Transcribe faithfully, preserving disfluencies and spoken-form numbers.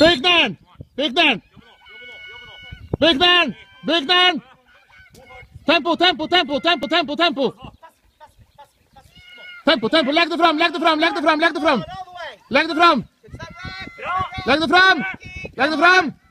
Bygg den! Bygg den! Bygg den! Bygg den! Tempo, tempo, tempo, tempo, tempo, tempo! Tempo, tempo, legg det fram, legg det fram, legg det fram, legg det fram! Legg det fram! Legg det fram! Legg det fram!